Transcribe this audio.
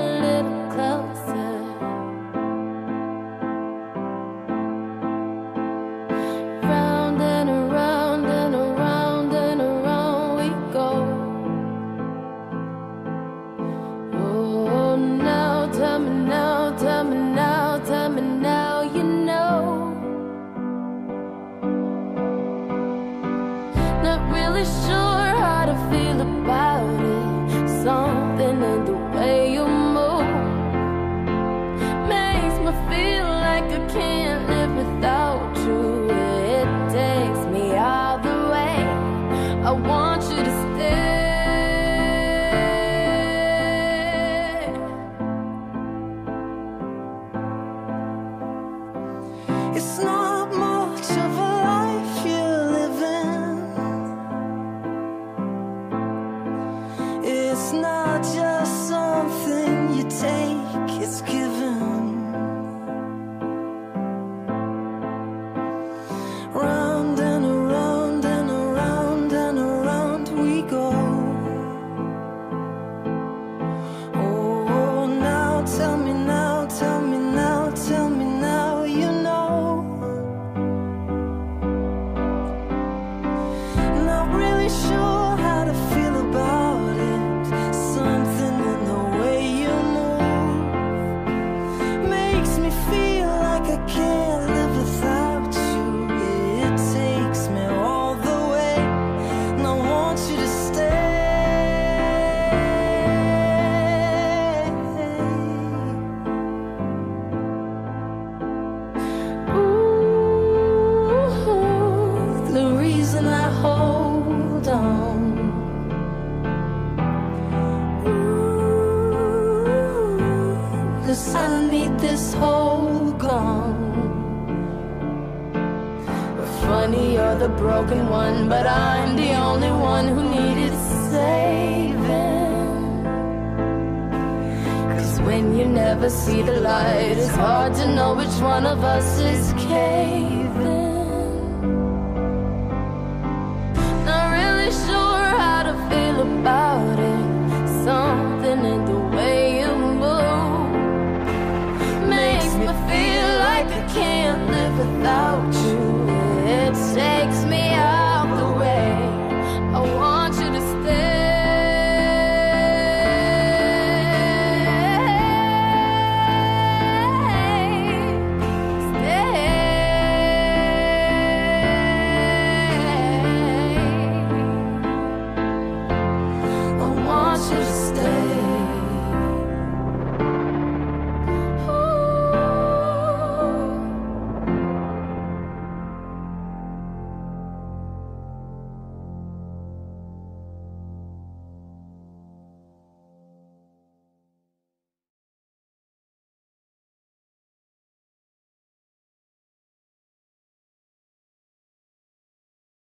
a little closer. Round and around and around and around we go. Oh, now tell me now, tell me now, tell me now, you know. Not really sure how to feel about it. Something in the way you move makes me feel like I can't live without you. It takes me all the way. I want you to stay. It's not much of a life you're living. It's not just something you take, it's given. Round and around and around and around we go. Oh, now tell me now, tell me now, tell me now, you know. Not really sure how to feel about it. Something in the way you move makes me feel like I can't live without you. It takes me all the way, and I want you to stay. Ooh, the reason I hold on. Ooh, 'cause I need this whole gone. Funny, you're the broken one, but I'm the only one who needed saving. 'Cause when you never see the light, it's hard to know which one of us is caving. Not really sure how to feel about it. Something in